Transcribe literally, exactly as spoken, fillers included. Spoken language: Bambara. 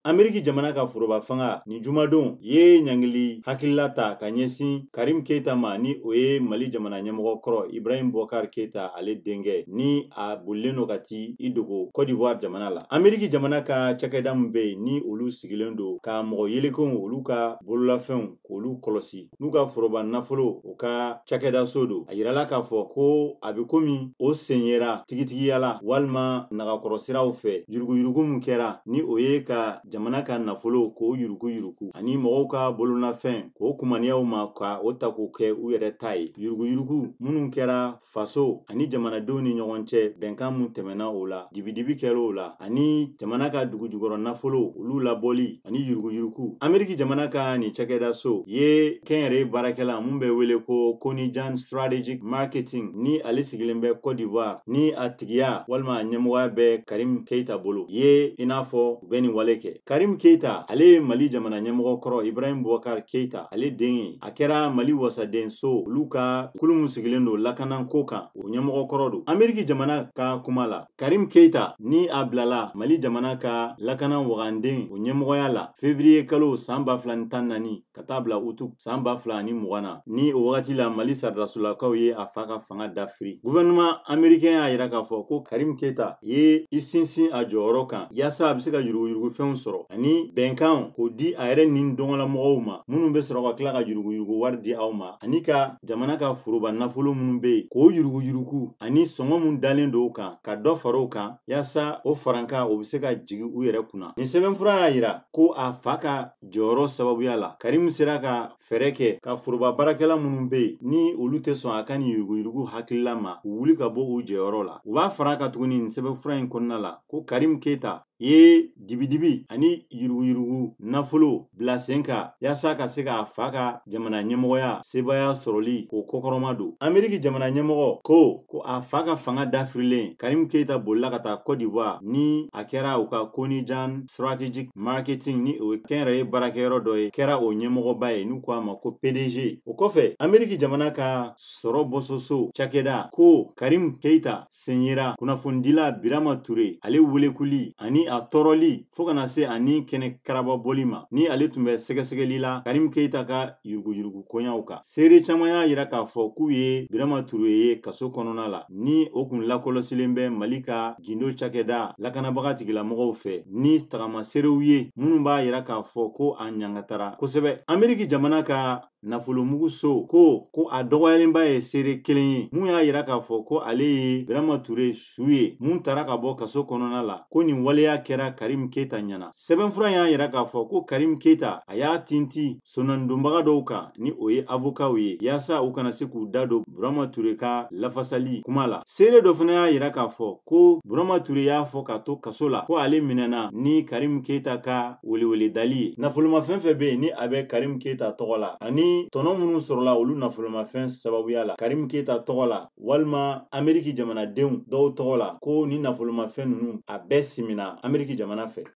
Ameriki jamana ka foroba fanga ni jumadon ye ɲangili hakilila ta ka ɲɛsin Karim Keita ma ni o ye Mali jamana ɲɛmɔgɔ kɔrɔ Ibrahim Boubacar Keita ale denkɛ ni a bolilen no ka ti i dogo Côte d'Ivoire jamana la. Ameriki jamana ka cakɛda min bɛ yen ni olu sigilen don ka mɔgɔ yelekenw olu ka bololafɛnw k'olu kɔlɔsi n'u ka foroba nafolo o ka cakɛda so don. A yirala k'a fɔ ko a bɛ komi o sen yera tigitigiyala walima nagakɔrɔsiraw fɛ yuruguyurugu min kɛra ni o ye ka jamana ka nafolo k'o yurugu yurugu ani mɔgɔw ka bololafɛn k'o kumaniyaw ma ka o ta k'o kɛ u yɛrɛ ta ye. Yuruguyurugu minnu kɛra faso ani jamanadenw ni ɲɔgɔn cɛ bɛnkan mun tɛmɛna o la dibidibi kɛra o la ani jamana ka dugujukɔrɔ nafolo olu labɔli ani yuruguyurugu. Ameriki jamana ka ni cakɛda so ye kɛnyɛrɛye baarakɛla mun bɛ wele ko Konijan Strategic Marketing ni ale sigilen bɛ Côte d'Ivoire ni a tigiya walima a ɲɛmɔgɔya bɛ Karim Keita bolo ye i n'a fɔ u bɛ nin wale kɛ. Karim Keita ale ye Mali jamana ɲɛmɔgɔ kɔrɔ Ibrahim Boubacar Keita ale den ye. A kɛra Mali wasaden so olu ka kulu mun sigilen don lakanako kan o ɲɛmɔgɔ kɔrɔ don. Ameriki jamana ka kuma la Karim Keita ni a bilala Mali jamana ka lakana waganden o ɲɛmɔgɔya la février kalo san ba fila ni tan naani ka taa bila utu san ba fila ni mugan na ni o wagati la Mali saridasolakaw ye a fa ka fanga dafiri. Gouvernement américain y'a yira k'a fɔ ko Karim Keita ye i sinsin a jɔyɔrɔ kan yaasa a bɛ se ka yuruguyurugufɛnw sɔrɔ ani bɛnkan k'o di a yɛrɛ ni dɔngɔlamɔgɔw ma minnu bɛ sɔrɔ ka tila ka yuruguyurugu wari di aw ma ani ka jamana ka foroba nafolo minnu bɛ yen k'o yuruguyurugu ani sɔngɔ mun dalen don o kan ka dɔ fara o kan yaasa o faranka o bɛ se ka jigi u yɛrɛ kunna. Nin sɛbɛnfura y'a yira ko a fa ka jɔyɔrɔ sababuya la Karim sera ka fɛɛrɛ kɛ ka foroba baarakɛla minnu bɛ yen ni olu tɛ sɔn a ka nin yuruguyurugu hakilila ma u wuli ka bɔ u jɔyɔrɔ la. U b'a fara ka tuguni nin sɛbɛnfura in kɔnɔna la ko Karim Keita ye dibidibi ani yuruguyurugu nafolo bila sen kan yaasa ka se k'a fa ka jamana ɲɛmɔgɔya sebaya sɔrɔli k'o kɔkɔrɔma don. Ameriki jamana ɲɛmɔgɔ ko ko a fa ka fanga dafirilen Karim Keita bolila ka taa Côte d'Ivoire ni a kɛra u ka Konijan Strategic Marketing ni o ye kɛnyɛrɛye baarakɛyɔrɔ dɔ ye kɛra o ɲɛmɔgɔba ye n'u ko a ma ko P D G. O kɔfɛ Ameriki jamana ka sɔrɔ bɔsɔso cakɛda ko Karim Keita sen yera kunnafonidila Birama Ture ale welekuli ani a tɔɔrɔli fo kana se ani kɛnɛ karababɔli ma ni ale tun bɛ sɛgɛsɛgɛli la Karim Keita ka yuruguyurugu koɲaw kan. Seere caman y'a yira k'a fɔ k'u ye Birama Ture ye kaso kɔnɔna la ni o kun lakɔlɔsilen bɛ Mali ka gindo cakɛda lakanabaga tigilamɔgɔw fɛ ni tagamaseerew ye minnu b'a yira k'a fɔ ko a ɲangatara kosɛbɛ. Ameriki jamana ka nafolomugu so ko ko a dɔgɔyalenba ye seere kelen ye mun y'a yira k'a fɔ ko ale ye Birama Ture su ye mun tara ka bɔ kaso kɔnɔna la ko nin waleya kɛra Karim Keita ɲɛna. Sɛbɛnfura y'a yira k'a fɔ ko Karim Keita a y'a tinti sonandonbaga dɔw kan ni o ye avokaw ye yaasa u kana se k'u da don Birama Ture ka lafasali kuma la. Seere dɔ fana y'a yira k'a fɔ ko Birama Ture y'a fɔ ka to kaso la ko ale minɛna ni Karim Keita ka weleweledali ye. Nafolomafɛn fɛn bɛ yen ni a bɛ Karim Keita tɔgɔ la ani tɔnɔ minnu sɔrɔla olu nafolomafɛn sababuya la Karim Keita tɔgɔ la walima Ameriki jamanadenw dɔw tɔgɔ la ko ni nafolomafɛn ninnu a bɛɛ simina Ameriki jamana fɛ.